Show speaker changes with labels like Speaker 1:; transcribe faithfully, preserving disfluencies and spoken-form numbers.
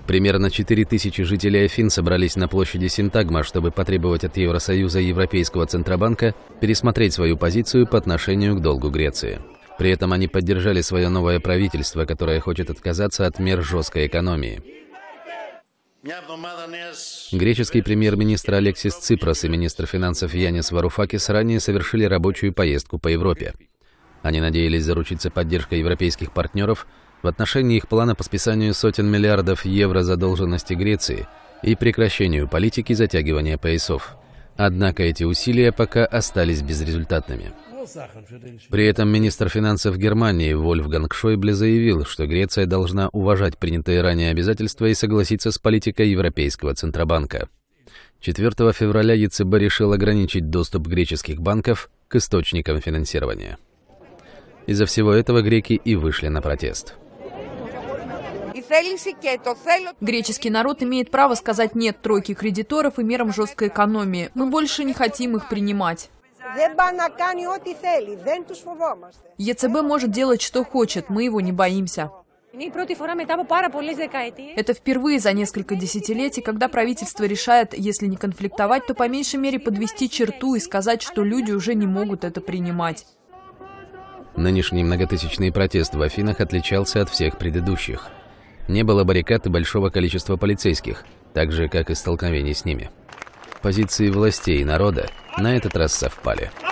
Speaker 1: Примерно четыре тысячи жителей Афин собрались на площади Синтагма, чтобы потребовать от Евросоюза и Европейского Центробанка пересмотреть свою позицию по отношению к долгу Греции. При этом они поддержали свое новое правительство, которое хочет отказаться от мер жесткой экономии. Греческий премьер-министр Алексис Ципрос и министр финансов Янис Варуфакис ранее совершили рабочую поездку по Европе. Они надеялись заручиться поддержкой европейских партнеров в отношении их плана по списанию сотен миллиардов евро задолженности Греции и прекращению политики затягивания поясов. Однако эти усилия пока остались безрезультатными. При этом министр финансов Германии Вольфганг Шойбле заявил, что Греция должна уважать принятые ранее обязательства и согласиться с политикой Европейского Центробанка. четвёртого февраля ЕЦБ решил ограничить доступ греческих банков к источникам финансирования. Из-за всего этого греки и вышли на протест.
Speaker 2: Греческий народ имеет право сказать «нет» тройке кредиторов и мерам жесткой экономии. Мы больше не хотим их принимать. ЕЦБ может делать, что хочет, мы его не боимся. Это впервые за несколько десятилетий, когда правительство решает, если не конфликтовать, то по меньшей мере подвести черту и сказать, что люди уже не могут это принимать.
Speaker 1: Нынешний многотысячный протест в Афинах отличался от всех предыдущих. Не было баррикад и большого количества полицейских, так же, как и столкновений с ними. Позиции властей и народа на этот раз совпали.